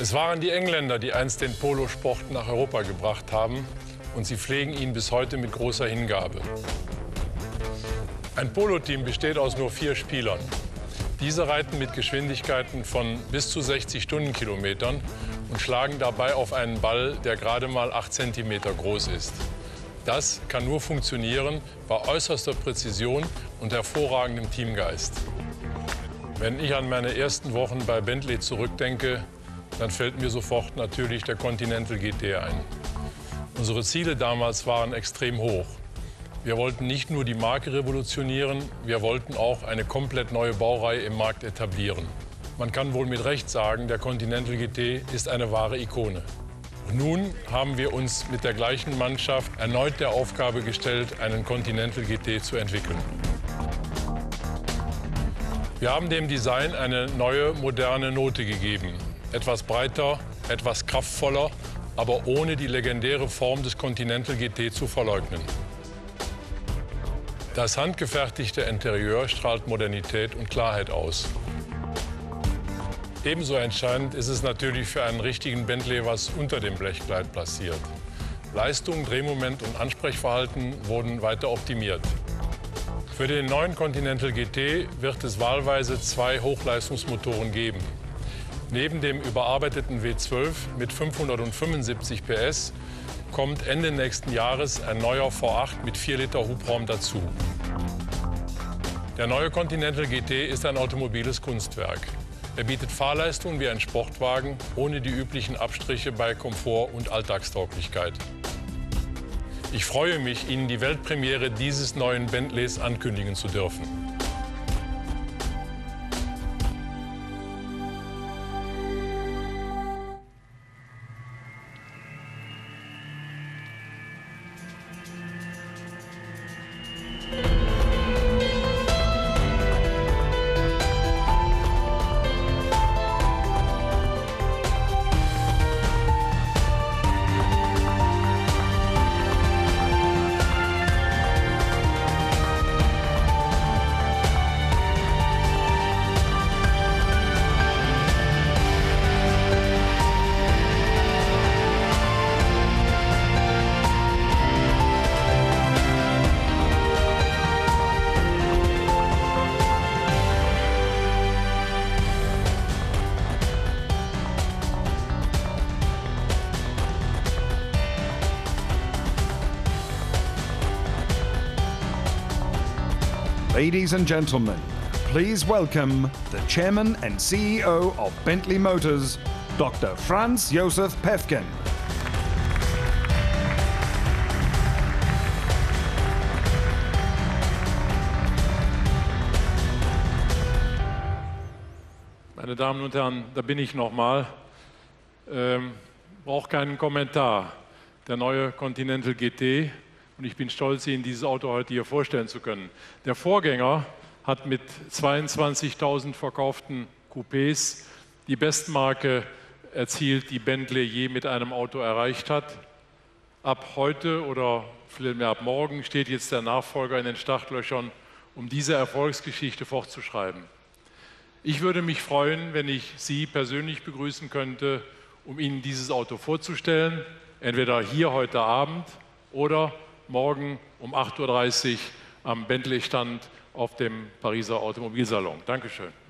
Es waren die Engländer, die einst den Polosport nach Europa gebracht haben, und sie pflegen ihn bis heute mit großer Hingabe. Ein Poloteam besteht aus nur 4 Spielern. Diese reiten mit Geschwindigkeiten von bis zu 60 Stundenkilometern und schlagen dabei auf einen Ball, der gerade mal 8 cm groß ist. Das kann nur funktionieren bei äußerster Präzision und hervorragendem Teamgeist. Wenn ich an meine ersten Wochen bei Bentley zurückdenke, dann fällt mir sofort natürlich der Continental GT ein. Unsere Ziele damals waren extrem hoch. Wir wollten nicht nur die Marke revolutionieren, wir wollten auch eine komplett neue Baureihe im Markt etablieren. Man kann wohl mit Recht sagen, der Continental GT ist eine wahre Ikone. Und nun haben wir uns mit der gleichen Mannschaft erneut der Aufgabe gestellt, einen Continental GT zu entwickeln. Wir haben dem Design eine neue, moderne Note gegeben. Etwas breiter, etwas kraftvoller, aber ohne die legendäre Form des Continental GT zu verleugnen. Das handgefertigte Interieur strahlt Modernität und Klarheit aus. Ebenso entscheidend ist es natürlich für einen richtigen Bentley, was unter dem Blechkleid passiert. Leistung, Drehmoment und Ansprechverhalten wurden weiter optimiert. Für den neuen Continental GT wird es wahlweise 2 Hochleistungsmotoren geben. Neben dem überarbeiteten W12 mit 575 PS kommt Ende nächsten Jahres ein neuer V8 mit 4 Liter Hubraum dazu. Der neue Continental GT ist ein automobiles Kunstwerk. Er bietet Fahrleistung wie ein Sportwagen, ohne die üblichen Abstriche bei Komfort und Alltagstauglichkeit. Ich freue mich, Ihnen die Weltpremiere dieses neuen Bentleys ankündigen zu dürfen. Ladies and gentlemen, please welcome the Chairman and CEO of Bentley Motors, Dr. Franz Josef Päffgen. Meine Damen und Herren, da bin ich nochmal. Braucht keinen Kommentar. Der neue Continental GT. Und ich bin stolz, Ihnen dieses Auto heute hier vorstellen zu können. Der Vorgänger hat mit 22.000 verkauften Coupés die Bestmarke erzielt, die Bentley je mit einem Auto erreicht hat. Ab heute oder vielmehr ab morgen steht jetzt der Nachfolger in den Startlöchern, um diese Erfolgsgeschichte fortzuschreiben. Ich würde mich freuen, wenn ich Sie persönlich begrüßen könnte, um Ihnen dieses Auto vorzustellen, entweder hier heute Abend oder morgen um 8:30 Uhr am Bentley-Stand auf dem Pariser Automobilsalon. Dankeschön.